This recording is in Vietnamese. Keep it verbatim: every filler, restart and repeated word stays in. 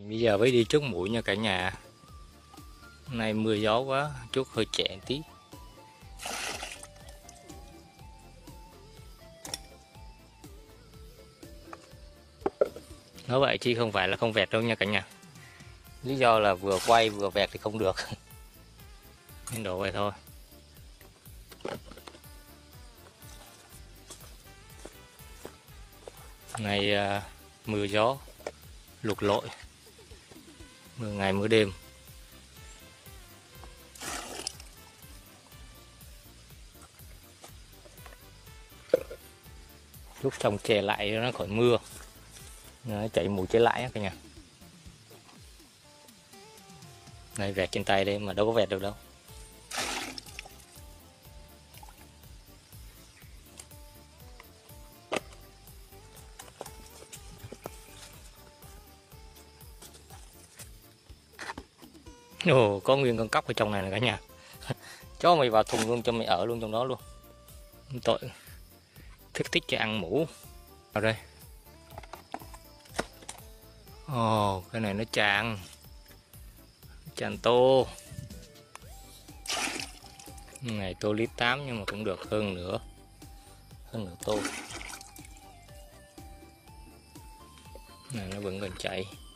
Bây giờ mới đi trút muỗi nha cả nhà. Hôm nay mưa gió quá, trút hơi trễ tí. Nói vậy chứ không phải là không vẹt đâu nha cả nhà. Lý do là vừa quay vừa vẹt thì không được. Nên đổ vậy thôi. Ngày uh, mưa gió, lụt lội, mưa ngày mưa đêm. Lúc xong che lại nó khỏi mưa, nó chạy mùi che lại á cả nhà. Này vẹt trên tay đây mà đâu có vẹt được đâu. Ồ, có nguyên con cóc ở trong này nè cả nhà. Cho mày vào thùng luôn, cho mày ở luôn trong đó luôn. Tội thích thích cho ăn mũ. Vào đây. Ồ, cái này nó tràn tràn tô. Này tô lít tám nhưng mà cũng được hơn nữa, hơn nửa tô. Này nó vẫn còn chạy.